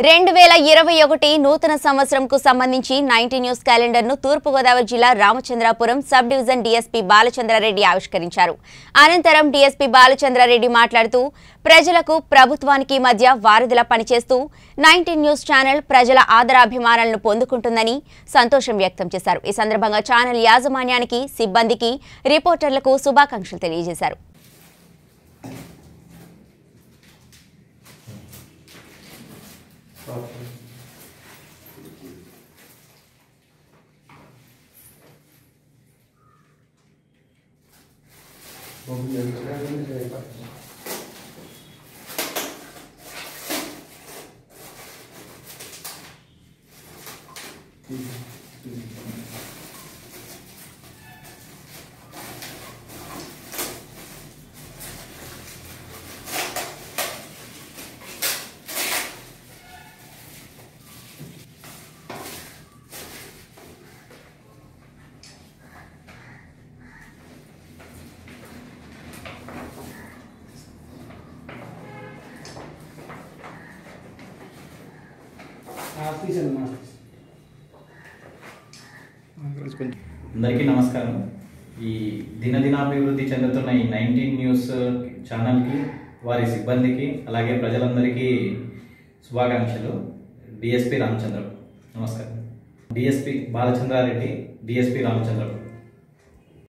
2021 నూతన సంవత్సరంకు సంబంధించి 90 న్యూస్ క్యాలెండర్ను తూర్పుగోదావరి జిల్లా Ramachandrapuram sub division DSP Balachandrareddy ఆవిష్కరించారు. అనంతరం డీఎస్పీ బాలచంద్రారెడ్డి మాట్లాడుతూ ప్రజలకు ప్రభుత్వానికి మధ్య వారధిలా పనిచేస్తూ 90 న్యూస్ ఛానల్ ప్రజల ఆదరాభిమానాలను పొందుకుంటుందని సంతోషం వ్యక్తం చేశారు. ఈ సందర్భంగా ఛానల్ యాజమాన్యానికి, సిబ్బందికి, రిపోర్టర్లకు శుభాకాంక్షలు తెలియజేశారు. అందరికీ నమస్కారం. ఈ దినదినాభివృద్ధి చెందుతున్న ఈ 90 న్యూస్ ఛానల్కి, వారి సిబ్బందికి, అలాగే ప్రజలందరికీ శుభాకాంక్షలు. డిఎస్పీ రామచంద్రం. నమస్కారం. DSP Balachandrareddy, DSP Ramachandram.